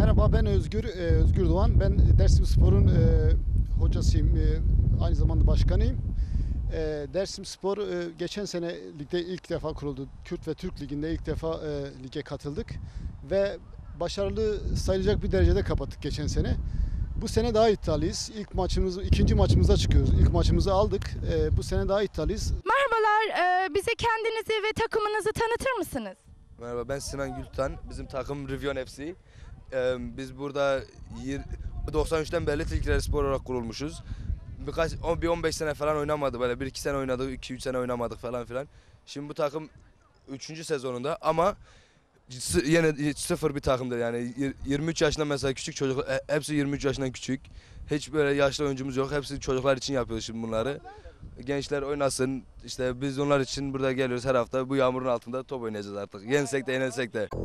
Merhaba, ben Özgür Doğan. Ben Dersimspor'un hocasıyım, aynı zamanda başkanıyım. Dersimspor geçen sene ligde ilk defa kuruldu. Kürt ve Türk Ligi'nde ilk defa lige katıldık ve başarılı sayılacak bir derecede kapattık geçen sene. Bu sene daha iddialıyız. İkinci maçımıza çıkıyoruz. İlk maçımızı aldık. Bu sene daha iddialıyız. Merhabalar, bize kendinizi ve takımınızı tanıtır mısınız? Merhaba, ben Sinan Gültan. Bizim takım Rivyon FC. Biz burada 93'ten beri Tilkiler Spor olarak kurulmuşuz. Bir 15 sene falan oynamadık, böyle 1-2 sene oynadık, 2-3 sene oynamadık falan filan. Şimdi bu takım 3. sezonunda ama yine sıfır bir takımdır yani. 23 yaşında mesela küçük çocuk, hepsi 23 yaşından küçük. Hiç böyle yaşlı oyuncumuz yok. Hepsi çocuklar için yapıyoruz şimdi bunları. Gençler oynasın. İşte biz onlar için burada geliyoruz her hafta. Bu yağmurun altında top oynayacağız artık. Yensek de yenilsek de.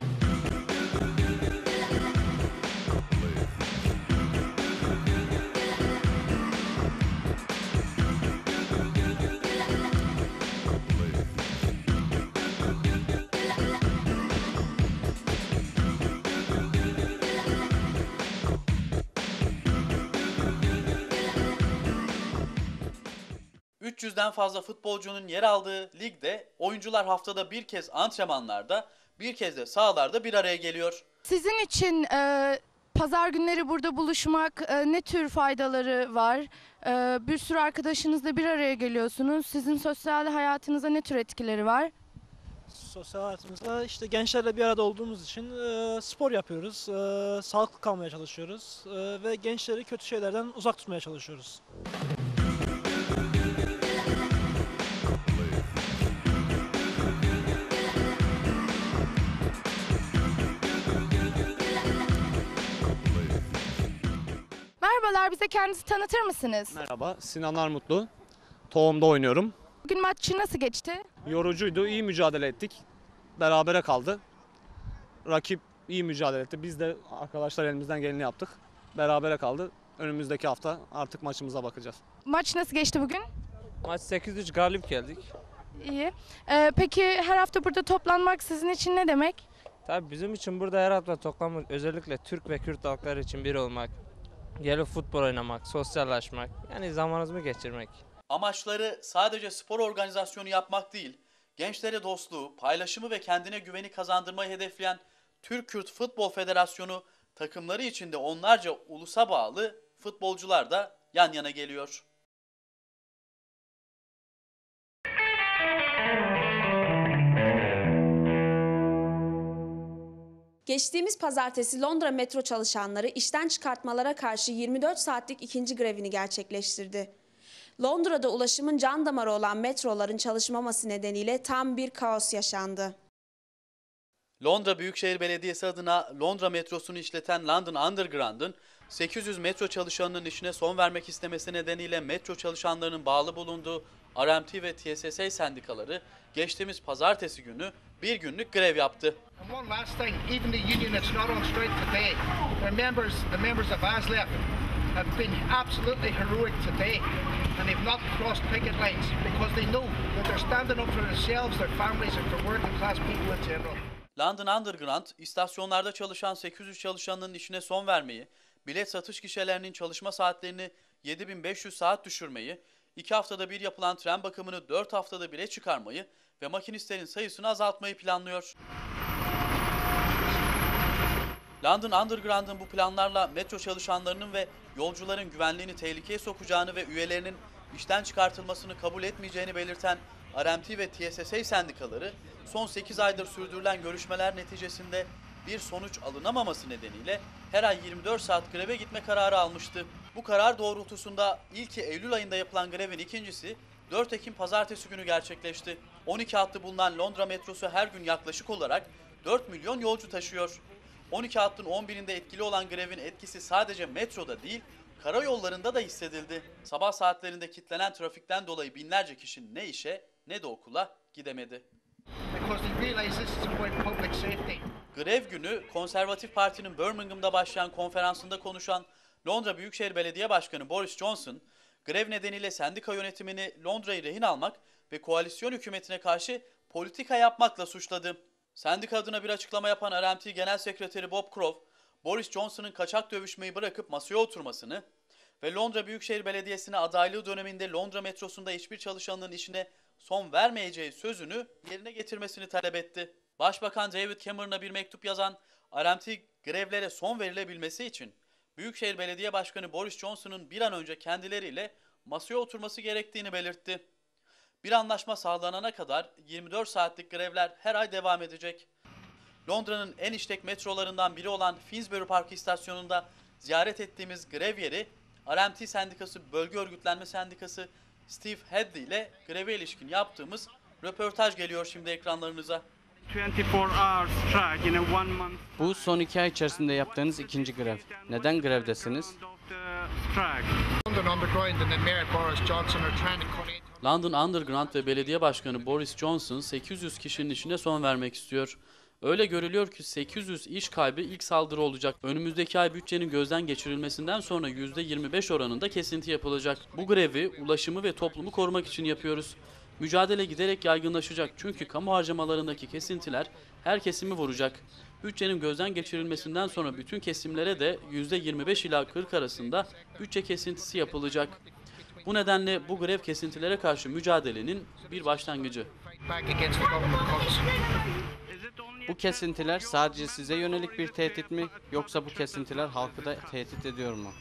300'den fazla futbolcunun yer aldığı ligde oyuncular haftada bir kez antrenmanlarda, bir kez de sahalarda bir araya geliyor. Sizin için pazar günleri burada buluşmak ne tür faydaları var? Bir sürü arkadaşınızla bir araya geliyorsunuz. Sizin sosyal hayatınıza ne tür etkileri var? Sosyal hayatımızda işte gençlerle bir arada olduğumuz için spor yapıyoruz, sağlıklı kalmaya çalışıyoruz ve gençleri kötü şeylerden uzak tutmaya çalışıyoruz. Merhabalar, bize kendinizi tanıtır mısınız? Merhaba, Sinan Armutlu. Tohum'da oynuyorum. Bugün maçı nasıl geçti? Yorucuydu, iyi mücadele ettik. Berabere kaldı. Rakip iyi mücadele etti. Biz de arkadaşlar elimizden geleni yaptık. Berabere kaldı. Önümüzdeki hafta artık maçımıza bakacağız. Maç nasıl geçti bugün? Maç 8-3 galip geldik. İyi. Peki her hafta burada toplanmak sizin için ne demek? Tabii bizim için burada her hafta toplanmak, özellikle Türk ve Kürt halkları için bir olmak, gelip futbol oynamak, sosyalleşmek, yani zamanımızı geçirmek. Amaçları sadece spor organizasyonu yapmak değil, gençlere dostluğu, paylaşımı ve kendine güveni kazandırmayı hedefleyen Türk-Kürt Futbol Federasyonu takımları içinde onlarca ulusa bağlı futbolcular da yan yana geliyor. Geçtiğimiz pazartesi Londra metro çalışanları işten çıkartmalara karşı 24 saatlik ikinci grevini gerçekleştirdi. Londra'da ulaşımın can damarı olan metroların çalışmaması nedeniyle tam bir kaos yaşandı. Londra Büyükşehir Belediyesi adına Londra metrosunu işleten London Underground'ın 800 metro çalışanının işine son vermek istemesi nedeniyle metro çalışanlarının bağlı bulunduğu RMT ve TSS sendikaları geçtiğimiz pazartesi günü bir günlük grev yaptı. And one last thing, even the union that's not on strike today, the members of ASLEF have been absolutely heroic today and they've not crossed picket lines because they know that they're standing up for themselves, their families and for working class people in general. London Underground, istasyonlarda çalışan 800 çalışanın işine son vermeyi, bilet satış gişelerinin çalışma saatlerini 7500 saat düşürmeyi, 2 haftada bir yapılan tren bakımını 4 haftada bire çıkarmayı ve makinistlerin sayısını azaltmayı planlıyor. London Underground'ın bu planlarla metro çalışanlarının ve yolcuların güvenliğini tehlikeye sokacağını ve üyelerinin işten çıkartılmasını kabul etmeyeceğini belirten RMT ve TSS sendikaları son 8 aydır sürdürülen görüşmeler neticesinde bir sonuç alınamaması nedeniyle her ay 24 saat greve gitme kararı almıştı. Bu karar doğrultusunda ilki Eylül ayında yapılan grevin ikincisi 4 Ekim pazartesi günü gerçekleşti. 12 hattı bulunan Londra metrosu her gün yaklaşık olarak 4 milyon yolcu taşıyor. 12 hattın 11'inde etkili olan grevin etkisi sadece metroda değil, karayollarında da hissedildi. Sabah saatlerinde kilitlenen trafikten dolayı binlerce kişi ne işe ne de okula gidemedi. Grev günü Konservatif Parti'nin Birmingham'da başlayan konferansında konuşan Londra Büyükşehir Belediye Başkanı Boris Johnson, grev nedeniyle sendika yönetimini Londra'yı rehin almak ve koalisyon hükümetine karşı politika yapmakla suçladı. Sendika adına bir açıklama yapan RMT Genel Sekreteri Bob Croft, Boris Johnson'ın kaçak dövüşmeyi bırakıp masaya oturmasını ve Londra Büyükşehir Belediyesi'ne adaylığı döneminde Londra metrosunda hiçbir çalışanın işine son vermeyeceği sözünü yerine getirmesini talep etti. Başbakan David Cameron'a bir mektup yazan RMT grevlere son verilebilmesi için Büyükşehir Belediye Başkanı Boris Johnson'ın bir an önce kendileriyle masaya oturması gerektiğini belirtti. Bir anlaşma sağlanana kadar 24 saatlik grevler her ay devam edecek. Londra'nın en işlek metrolarından biri olan Finsbury Park istasyonunda ziyaret ettiğimiz grev yeri, RMT Sendikası Bölge Örgütlenme Sendikası Steve Hadley ile greve ilişkin yaptığımız röportaj geliyor şimdi ekranlarınıza. Bu son 2 ay içerisinde yaptığınız ikinci grev. Neden grevdesiniz? London Underground ve Belediye Başkanı Boris Johnson 800 kişinin işine son vermek istiyor. Öyle görülüyor ki 800 iş kaybı ilk saldırı olacak. Önümüzdeki ay bütçenin gözden geçirilmesinden sonra %25 oranında kesinti yapılacak. Bu grevi, ulaşımı ve toplumu korumak için yapıyoruz. Mücadele giderek yaygınlaşacak çünkü kamu harcamalarındaki kesintiler her kesimi vuracak. Bütçenin gözden geçirilmesinden sonra bütün kesimlere de %25 ila 40 arasında bütçe kesintisi yapılacak. Bu nedenle bu grev kesintilere karşı mücadelenin bir başlangıcı. Bu kesintiler sadece size yönelik bir tehdit mi, yoksa bu kesintiler halkı da tehdit ediyor mu?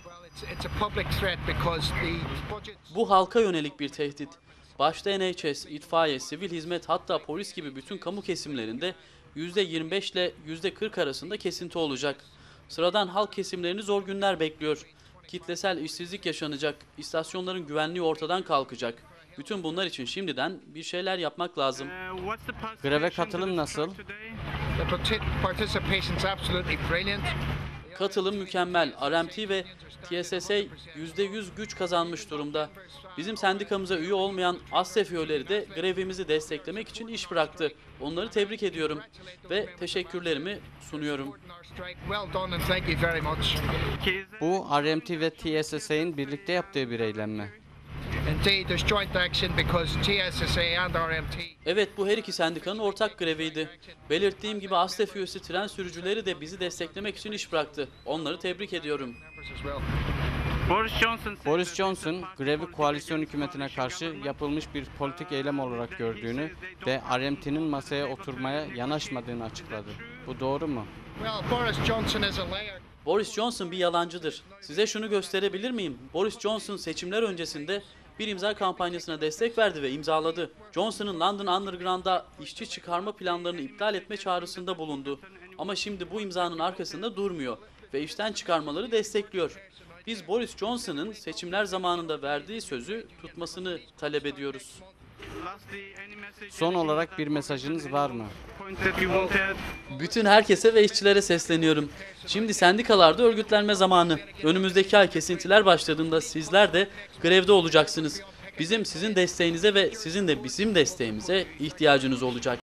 Bu halka yönelik bir tehdit. Başta NHS, itfaiye, sivil hizmet hatta polis gibi bütün kamu kesimlerinde %25 ile %40 arasında kesinti olacak. Sıradan halk kesimlerini zor günler bekliyor. Kitlesel işsizlik yaşanacak, istasyonların güvenliği ortadan kalkacak. Bütün bunlar için şimdiden bir şeyler yapmak lazım. Greve katılım nasıl? Katılım mükemmel. RMT ve TSSA %100 güç kazanmış durumda. Bizim sendikamıza üye olmayan ASSEF üyeleri de grevimizi desteklemek için iş bıraktı. Onları tebrik ediyorum ve teşekkürlerimi sunuyorum. Bu RMT ve TSSA'nın birlikte yaptığı bir eylem mi? Evet, bu her iki sendikanın ortak greviydi. Belirttiğim gibi ASSEF üyesi tren sürücüleri de bizi desteklemek için iş bıraktı. Onları tebrik ediyorum. Boris Johnson, grevi koalisyon hükümetine karşı yapılmış bir politik eylem olarak gördüğünü ve RMT'nin masaya oturmaya yanaşmadığını açıkladı. Bu doğru mu? Boris Johnson bir yalancıdır. Size şunu gösterebilir miyim? Boris Johnson seçimler öncesinde bir imza kampanyasına destek verdi ve imzaladı. Johnson'ın London Underground'da işçi çıkarma planlarını iptal etme çağrısında bulundu. Ama şimdi bu imzanın arkasında durmuyor ve işten çıkarmaları destekliyor. Biz Boris Johnson'ın seçimler zamanında verdiği sözü tutmasını talep ediyoruz. Son olarak bir mesajınız var mı? Bütün herkese ve işçilere sesleniyorum. Şimdi sendikalarda örgütlenme zamanı. Önümüzdeki ay kesintiler başladığında sizler de grevde olacaksınız. Bizim sizin desteğinize ve sizin de bizim desteğimize ihtiyacınız olacak.